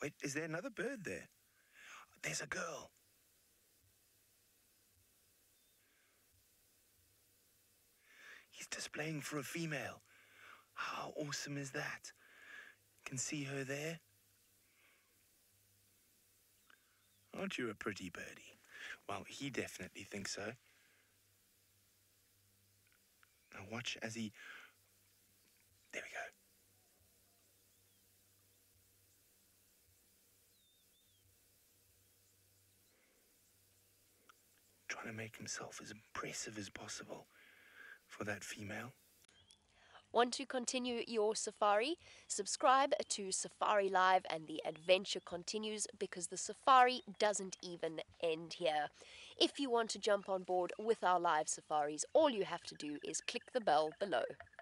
Wait, is there another bird there? There's a girl. He's displaying for a female. How awesome is that? Can see her there. Aren't you a pretty birdie? Well, he definitely thinks so. Now watch as he... There we go. Trying to make himself as impressive as possible for that female. Want to continue your safari? Subscribe to Safari Live and the adventure continues, because the safari doesn't even end here. If you want to jump on board with our live safaris, all you have to do is click the bell below.